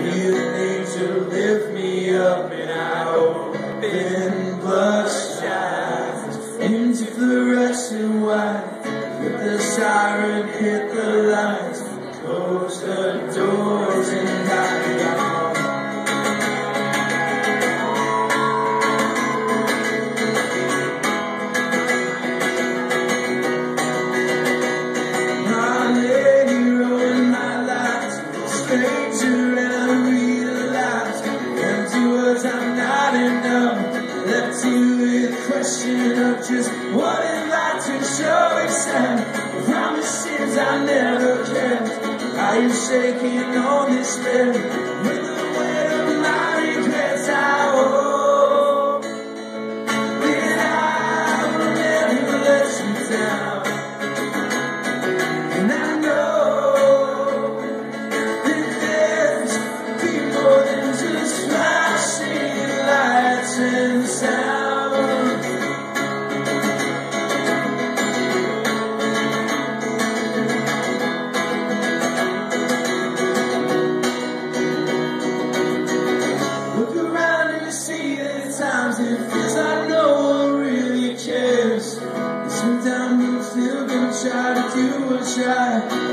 feel nature lift me up and I open bloodshot into fluorescent white. Let the siren hit the lights, close the doors and die out. Stranger and I realize empty words I'm not enough. Left to the question of just what it like to show except promises I never kept. I am shaking on this bed with the weight of my regrets. I hope that I will never let you down, and I know and sound. Look around and you see that at times it feels like no one really cares. And sometimes we're still gonna try to do what's right.